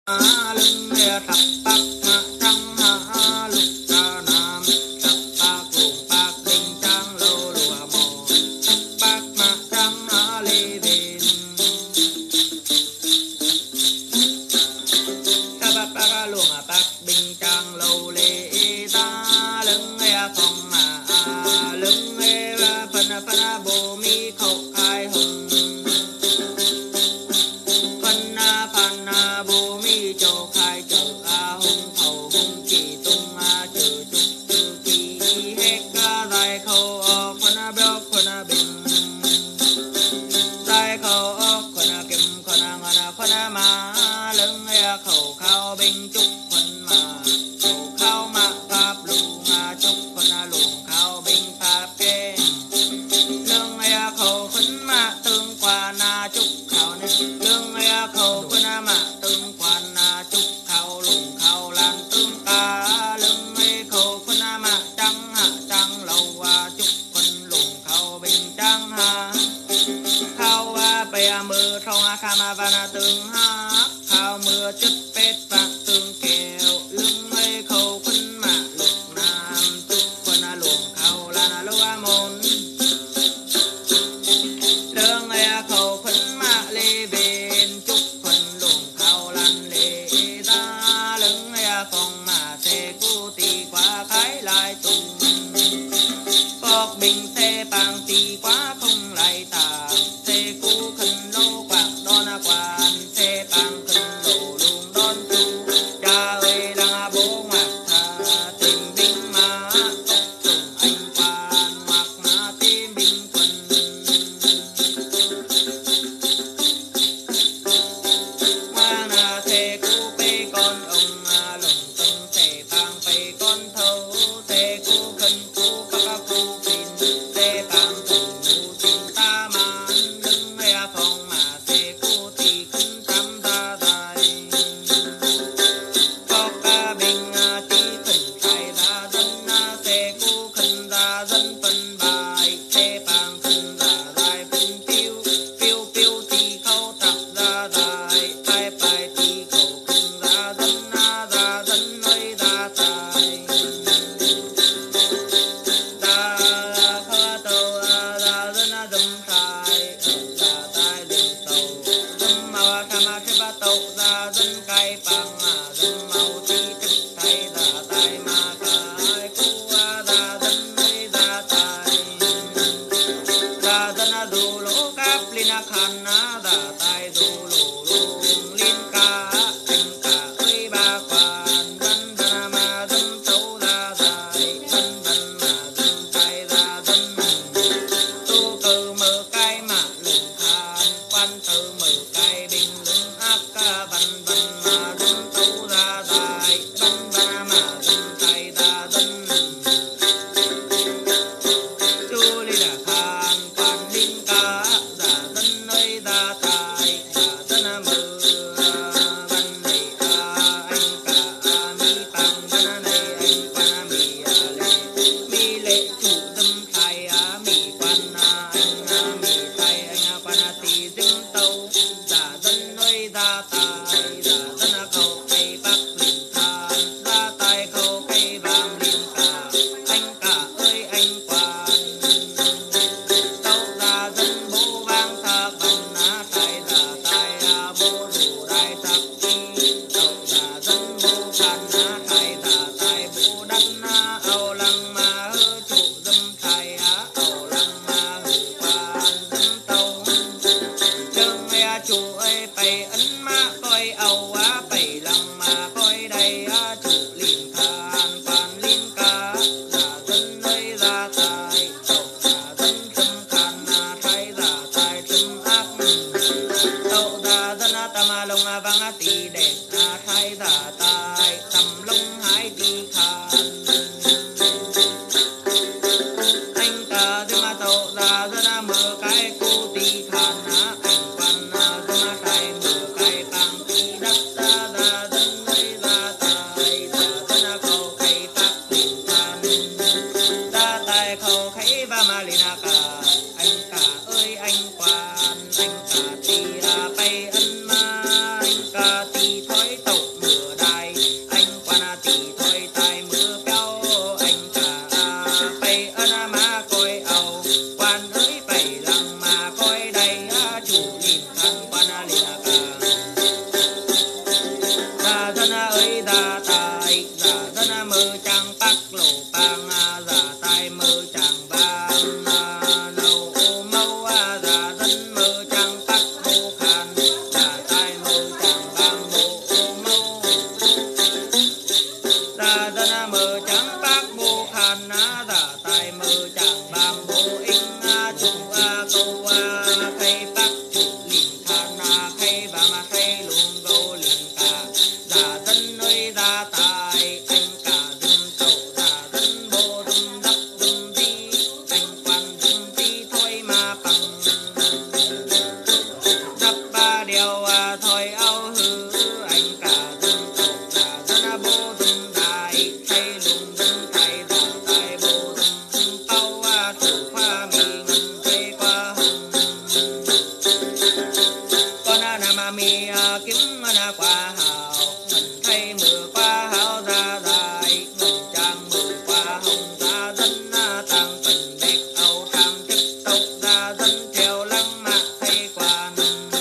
lưng thập bát trăng lục ca nam thập bát luồng bát bình trăng lô lùa mồ thập bát trăng lê bên thập bát luồng bát bình trăng lô lê ta lưng phong lưng phân bồ mi khẩu khai hùng phân bồ mi châu khai chợ hùng khẩu hùng chỉ tung chữ trúc chữ kỳ hết đại khẩu phân béo phân bình đại khẩu phân kim phân ngân phân ma lưng khẩu khao bình trúc phân mà khẩu khao ma pháp luồng trúc phân luồng khao bình pháp kê lưng khẩu phân ma tương quan trúc khao nên lưng khẩu phân ma tương quan trúc khao luồng khao lan tương ca lưng khẩu phân ma trăng lầu trúc phân luồng khao bình trăng khao bè mưa thong tham văn tương khao mưa chất pet vạn tương kèo lưng khẩu phân ma lục nam trúc phân luồng khao lan lúa môn lưng khẩu phân ma lê bên trúc phân luồng khao lan lê ta lưng phong ma xe cô tì quá khái lại tung phọc bình xe bang tì quá không lại tà xe cô khẩn lô quạt đón quan xe bang khẩn lô luồng đón tu cha ơi đang bố ngoạc thà tìm binh ma trùng anh quan ngoạc ma tìm binh quân ngoan xe cô bê con ông lồng tung xe bang bê con thâu xe cô khẩn cô các cô pin xe bang khẩn mù tin ta man lưng phong mà xe cô thì khẩn tâm ta đại phọc bình tí khẩn khai ra dân xe cô khẩn ra dân phân bài xe bang khẩn ra đại phân phiêu phiêu phiêu thì khâu tập ra đại bài bài thì khẩu khẩn ra dân nơi ra tài ra phá tàu ra dân dâm khai ra tài đường tàu dâm màu tham thế ba tàu ra dân cai bằng dâm màu thi thức thay ra tài ma khai cu ra dân nơi ra tài ra dân du lỗ cáp linh khăn ra tài du lỗ luồng linh ca anh cả ơi ba quan văn văn mà dâm tàu ra dài văn văn mà dâm tay ra dân tu cờ mở cái mà lưng khan quan tử mở cái bình lưng ác văn văn mà dâm tàu ra dài văn văn mà dâm tay ra dân chu li đà khan quan linh ca giả dân nơi ra tài giả dân mơ văn này anh cả mi bằng văn này anh quan mi lệ chủ dâm khai mi quan anh mi khai anh quan tì dâm tàu giả dân nơi ra tài giả dân khẩu cây bắc linh than ra tài khẩu cây vàng linh cả anh cả ơi anh quan tàu ra dân bố vang thạc văn khai ra tài bố đủ đại thạc chi tàu ra dân bố khan khai ra tài bố đắc âu lăng ma hư chủ dâm khai âu lăng ma hư quan dâm tàu chừng chủ ơi bày ấn ma coi âu bày lăng ma coi đây chủ liền khan quan liên ca giả dân nơi ra tài tàu giả dân thâm khan thay giả tài thâm ác tàu giả dân tam lông vang tì đèn thay giả tài tầm lông hai tì khan anh cả dâm tàu giả dân mở cái cô tì khan anh quan dâm khai mở cái bằng tì đắc ra dân nơi ra tài giả dân khẩu khay pháp liền khan ra tài khẩu khay và ma lì na cả anh cả ơi anh quan anh cả tì bay ân ma anh cả tì thói tàu mưa đài anh quan tỷ thôi tai mưa béo anh cả bay ân má coi ầu quan ơi bay lăng mà coi đây chủ liền khăn quan liền cả giả dân ơi giả tài giả dân mơ chẳng bắc lộ bang giả tài mơ chẳng bang nâu mâu giả dân mơ chẳng bắc mô khan giả tài mơ chẳng bang mô mâu giả dân mơ chẳng bắc mô khan giả tài mơ chẳng bang mô in chủ câu khay bắc chủ liền khan khay và mà khay luôn câu liền cả giả dân ơi giả tài anh cả dùm tàu giả dân bồ dùm đắp dùm đi anh quan dùm đi thôi mà bằng đắp ba điều thôi áo hư anh cả dùm tàu giả dân bồ dùm đài thay lùng dùm thay giả tài bồ dùm bao thủ khoa mì ngân thay qua hồng con nam mi kiếm qua hào ngân thay mưa qua hào ra dài ngân trang mưa qua hồng ra dân tăng phần bẹt âu tham tiếp tục ra dân theo lăng mạ thay quan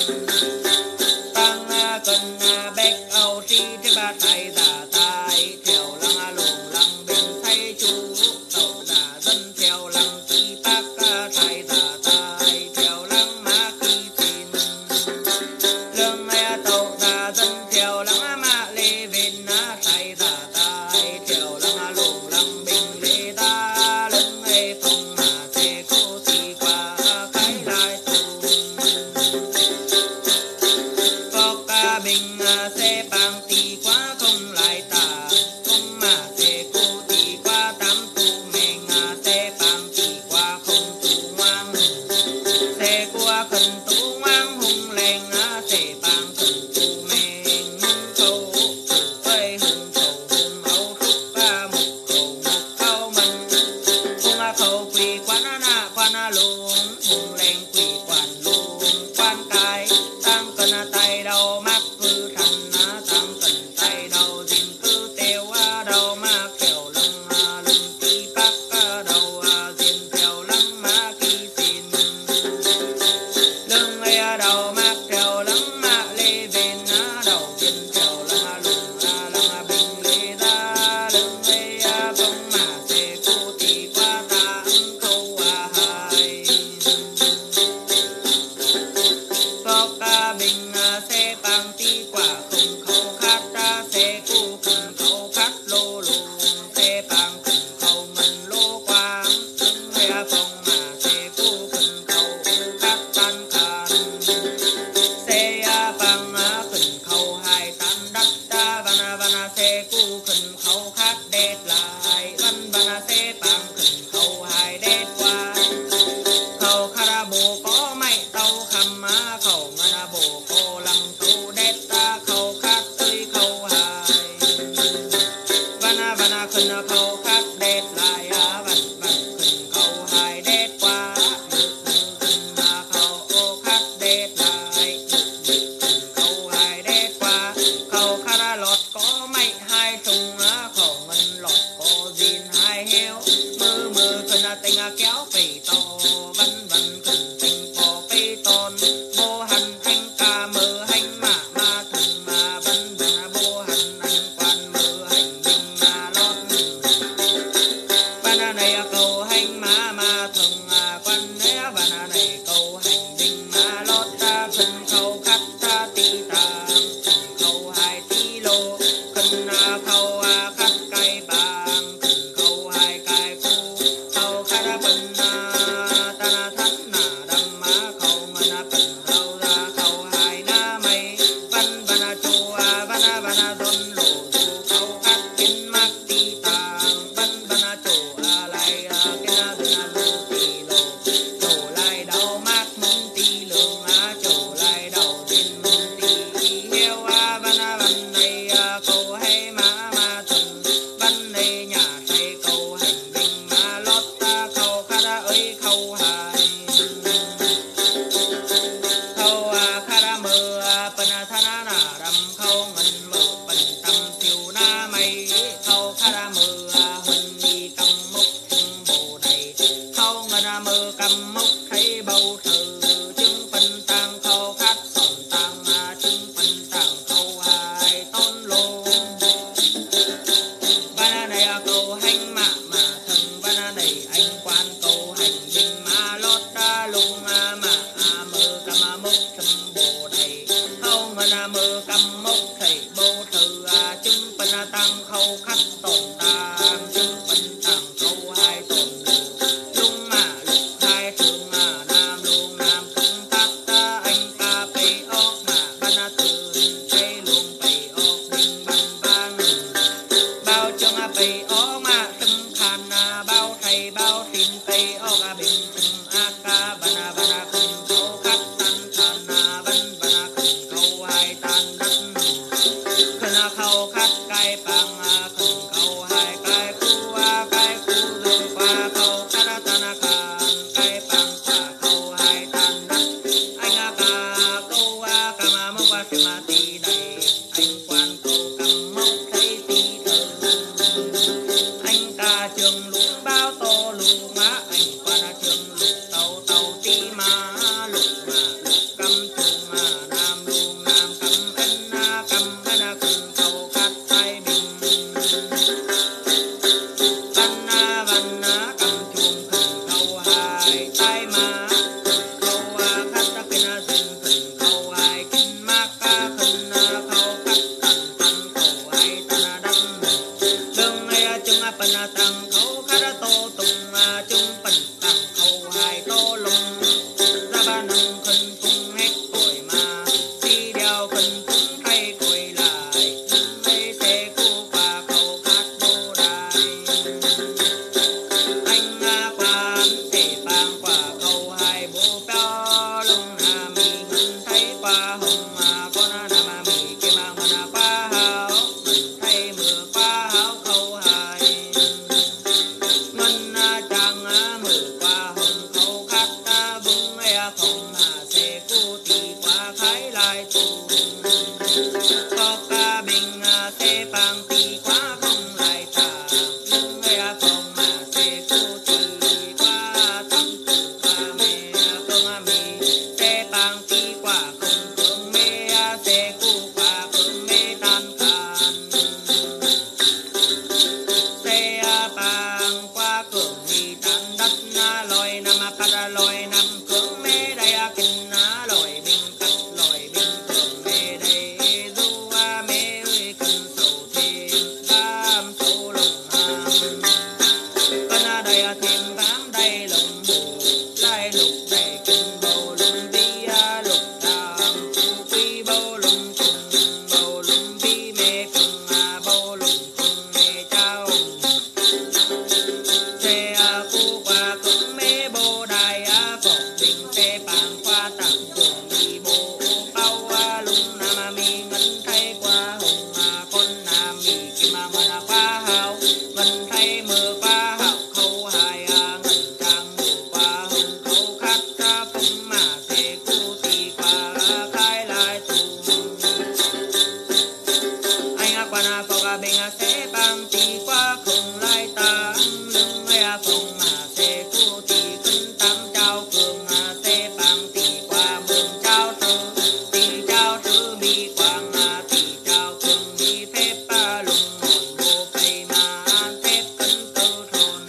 tăng cần bẹt âu si thế ba thay giả tài theo lăng lùng lăng bên thay chú tàu giả dân theo lăng kỳ bác thay giả tài theo lăng mã kỳ tin lương tàu giả dân theo lăng mã lê bên thay giả tài theo lăng lùng lăng bên lê ta lưng phong mà xe cô thì qua cái lại tù có ca bình xe bằng tì quá không lại tà không mà xe cô thì qua tám tù mình xe bằng tì qua không tù ngoan xe qua cần tù ngoan hung lèn xe bằng cần tù mình khâu ơi hung khâu hung ấu thúc một khâu mình hung khâu quỳ quan luôn hung lèn quỳ quan luôn quan cái tăng cần tay đầu mắc cứ thành tăng cần tay đầu dìm cứ tiêu đầu mắc theo lăng lưng kỳ bắc đầu dìm theo lăng mắc kỳ xin lưng đầu mắc theo lăng mắc lê bên đầu dìm theo lăng lưng lăng bình lê ra lưng phong mà xe cô thì qua ta khâu hai có ca bình xe bằng tí quả không khâu khát xe cu cần khâu khát lô lùng xe bằng cần khâu ngân lô quang lưng phong mà xe cu cần khâu khát tan khan xe bằng cần khâu hai tan đắt văn xe cu cần khâu khát đét lại văn xe bằng cần khâu hai đét qua khâu khát bồ có mày tàu khăm khâu ngân bồ cô lăng khâu đét khâu khát tới khâu hai văn khẩn khâu khát đét lại văn khẩn khâu hai đét qua khâu khát đét lại khâu hai đét qua khâu khát lọt có mày hai thùng khâu ngân lọt có zin hai heo mơ khẩn tình kéo phẩy to văn khẩn tình phò phê ton vô hành anh ca mơ hành mà thùng văn vô hành anh quan mơ hành bình lót văn này cầu hành mà thùng quan văn này cầu hành bình lót khẩn khâu khát tí tàng khẩn khâu hai tí lô khẩn khâu khát cây bàng khẩn khâu hai cây cu khâu khát bình ta thắn đâm khâu ngân bình khâu ra khâu hai mây văn chùa văn đôn lộ du khâu khát kín mắc tí tàng văn chùa lại kín du tì lô chùa lại đầu mắc mông tì lương chùa lại đầu din tì heo văn này cầu hay mà thùng văn này nhà thầy cầu hành bình lót khâu khát ơi khâu hai khâu khát mơ bên thân đầm khâu ngân mơ na tăng khâu khách tồn tàng chứng bình tăng khâu hai tồn lung mà lục hai thường mà nam luôn nam không tát ta anh ta bay ốc mà ban na tường bay luôn bay ốc bình ban ban bao chương bay ốc mà tâm khan bao thầy bao tin bay ốc bình tâm ca ban na khẩn khâu khách tan tan ban ban khẩn khâu hai tan đất khẩn khâu khách cái bằng khẩn khâu hai cái khu rồi qua khâu ta tan khan cái bằng qua khâu hai tan đất anh ca câu ca mà mốc qua xem mà tì đầy anh quan câu cầm mốc thấy tì thơ anh ca trường lũng bao to lù má anh quan trường lục tàu tàu tì má lục cầm chung mà nam luôn nam cầm anh khẩn khâu khách hai bình văn cầm chuông khẩn khâu hai tay má khâu khách ta bên rừng khẩn khâu hai kinh mắc khẩn khâu khách tần khâu hai tan đâm lưng ai chung bên tăng khâu khách tô tung chung bên tăng khâu hai tô lùng ra ba nâng khẩn tung hết cội mà đi đeo khẩn tung thay cội lại lưng ai xe khu qua khâu khách đô đài anh quan thể bang qua khâu hai bộ bao lung mi ngân thấy qua hồng con mi cái mang mình qua hảo mình thấy mưa qua hảo khâu hai ngân chẳng mưa qua hồng khâu khách ta bưng không xe cu tì qua khái lại tu có ca bình xe bang tì quá không lại ta lưng không xe cu tì qua thăm tu qua mẹ phương mi xe bang tì qua không phương mẹ xe cu qua phương mẹ tan khan xe bang qua cường mi tan đất lòi nằm phát lòi nằm cường mẹ đây kinh lòi bình cắt lòi bình cường mẹ đây du mẹ ơi cần sầu thêm đam sầu lòng ham con đây thêm bám đây lòng bù lai lục đây kinh bầu lùng vi lục đàm phù quy bầu lùng vi mẹ cùng bầu lùng cùng mẹ trao xe khu qua cứng mê bồ đài phọc bình xe bàn qua tặng trường đi bộ bao lung nam mi ngân thay qua hồng con nam mi kim mà qua hào ngân thay mưa qua hào khâu hai ngân trang mưa qua hồng khâu khách không mà xe cu tì qua khai lại tu anh quan phọc bình xe bang tì qua không lại ta lưng không mà xe cu tì cân tám trao cường xe bang tì qua mường trao sư mi quang tì trao cường mi phép lùng mòn bồ bay mà phép cân tư thôn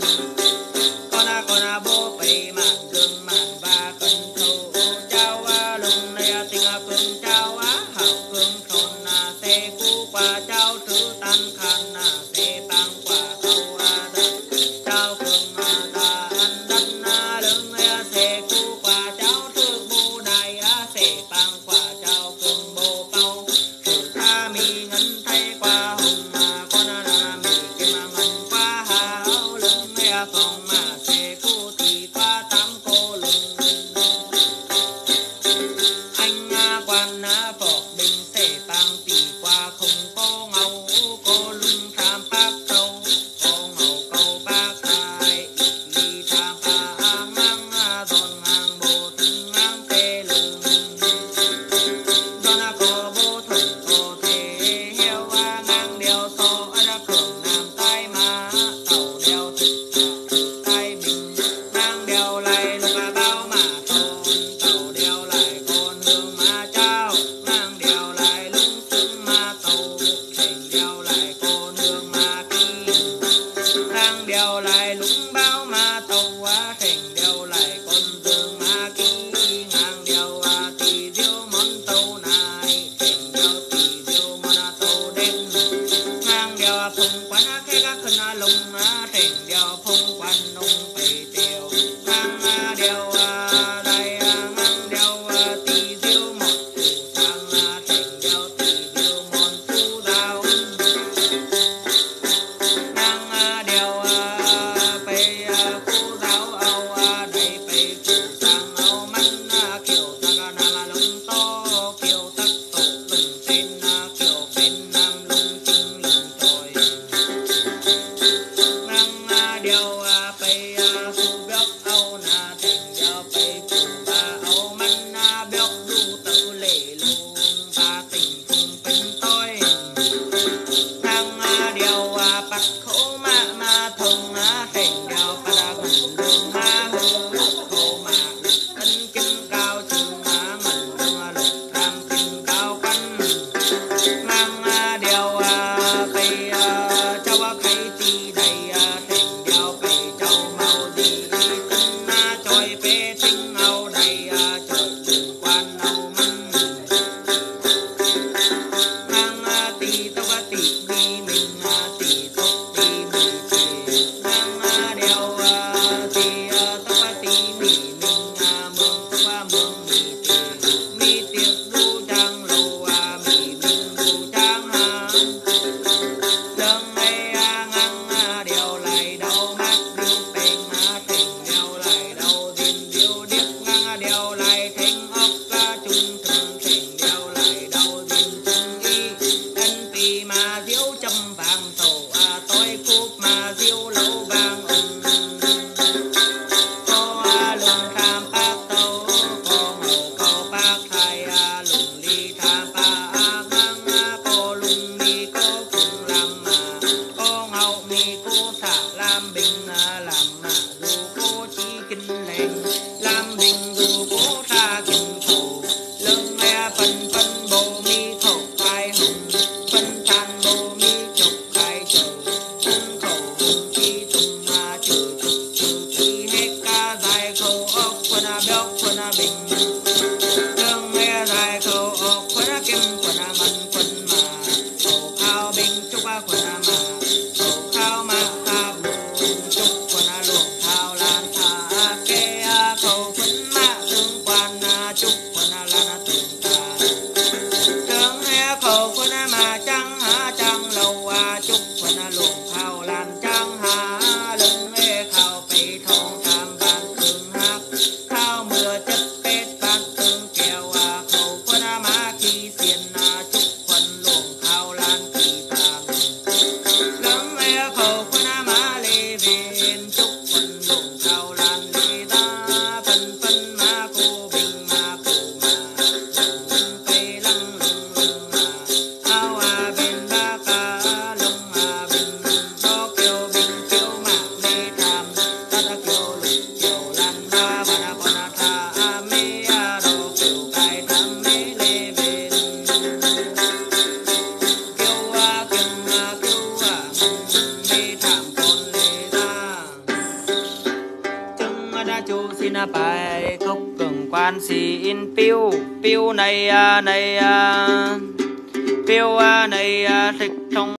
con bồ bay màn gương màn và cân thâu trao lùng này tình cường trao hảo cường thôn xe cu qua trao sư tan khan xe bang qua thâu trao cường tan đất lưng xe cu qua trao sư bồ đài xe bang qua trao cường bồ bao sự tha mi ngân thay qua hồng con mi cái mà ngân qua hảo lưng phòng mà xe cu tì qua tám cô lưng anh quan phọc bình xe bang tì qua không có ngầu cô lưng tham bác trâu cô ngầu câu bác hai ly tham ngang giòn ngang bồ thân ngang tê lưng giòn có bồ thân có thể heo đèo cây cháu cây tì đầy thành đèo cây cháu màu gì tân trôi phê tinh áo đầy trời đường quan áo măng ngang tì tóc tì mi mình tì tóc tì mi tì ngang đèo tì tóc tì mi mình mương tóc mương mi tiệc du trang lầu mi mình du trang lưng ấy ngang đèo lại đầu mắt điêu bèn thành đèo lại đầu diên điêu điếc ngang đèo lại thành ốc trung thường thành đèo lại đầu diên trung y ân pì mà diếu châm vàng tàu tối cúp mà diếu lâu vàng có lùng tham bác tàu có ngầu có bác thai lùng ly tham bác ngang có lùng mi có cùng làm có ngầu mi cô thả làm bình làm dù cô chỉ kinh lệnh làm bình dù cô tha kinh khẩu lưng nghe phân phân bồ mi khẩu khai hồng phân than bồ mi chọc khai chầu cung khẩu hồng chi tùng trừ trừ chi hết ca dài khẩu ốc quân béo quân bình lưng nghe dài khẩu ốc quân kim quân ngân quân mà khẩu khao bình chúc quân mà khẩu khao mà khao bùn chúc quân luộc khao lan thả kê khẩu quân mà tương quan chúc quân lan tương ta tương nghe khẩu quân mà trăng lâu chúc quân luộc khao lan trăng lưng nghe khao cây thong tham ban tương hạc khao mưa chất pết ban tương kèo khẩu quân mà khi xiên chúc quân luộc khao lan kỳ tàng lưng nghe khẩu quân mà lê viên chúc quân luộc khao lan lê ta phân phân mà cô bình mà cây lăng lung khao bên ba ca lung bình do kiều bình kiều mà mê tham ta đã kiều lục kiều lan ba bà con tha mê đồ kiều cài tham mê lê bên kiều mê tham con lê ta chưng đã chu xin bài khúc cường quan xin piu piu này này piu này thích thông